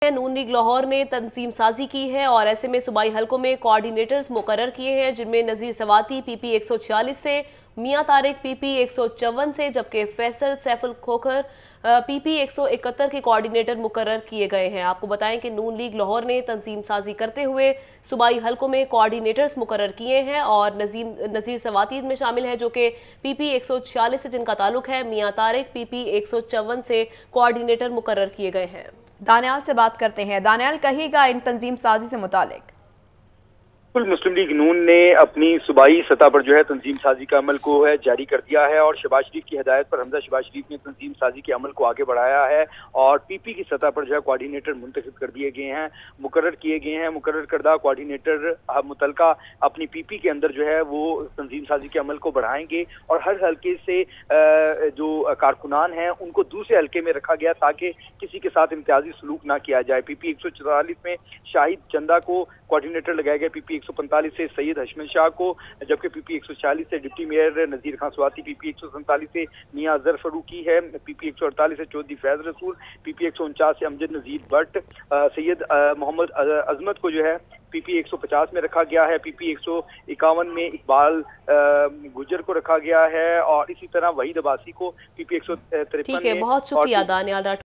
नून league Lahore ने तंजीम साजी की है और ऐसे में सूबाई हलकों में कोऑर्डिनेटर्स मुकर्रर किए हैं, जिनमें नज़ीर सवाती PP 146 से, मियां तारिक PP 154 से, जबकि फैसल सैफुल खोखर PP 171 के कोऑर्डिनेटर मुकर्रर किए गए हैं। आपको बताएं कि नून लीग लाहौर ने तंजीम साजी करते हुए सूबाई हलकों में कोऑर्डिनेटर्स मुकर्रर किए हैं और नज़ीर सवाती में शामिल है, जो कि PP 146 से जिनका ताल्लुक है, मियां तारिक PP 154 से कोऑर्डिनेटर मुकर्रर किए गए हैं। दानियाल से बात करते हैं। दानियाल, कहिएगा इन तंजीम साजी से मुतालिक। मुस्लिम लीग नून ने अपनी सूबाई सतह पर जो है तंजीम साजी का अमल को है जारी कर दिया है और शहबाज शरीफ की हिदायत पर हमजा शहबाज शरीफ ने तंजीम साजी के अमल को आगे बढ़ाया है और PP की सतह पर जो है कोऑर्डिनेटर मुंतखब कर दिए गए हैं, मुकर्रर किए गए हैं। मुकर्रर करदा कोऑर्डिनेटर मुतलका अपनी PP के अंदर जो है वो तंजीम साजी के अमल को बढ़ाएंगे और हर हल्के से जो कारकुनान हैं उनको दूसरे हल्के में रखा गया ताकि किसी के साथ इम्तियाजी सलूक ना किया जाए। PP 144 में शाहिद चंदा को कोऑर्डिनेटर लगाया गया, PP 145 से सैयद हशमत शाह को, जबकि PP 146 से deputy mayor Nazir Khan Swati, PP 147 से मियां अजहर फरूकी है, PP 148 से चौधरी फैज रसूल, PP 149 से अमजद नजीर भट्ट, सैयद मोहम्मद अजमत को जो है PP 150 में रखा गया है, PP 151 में इकबाल गुजर को रखा गया है और इसी तरह वहीद अब्बासी को PP 153 में। बहुत शुक्रिया दानियाल।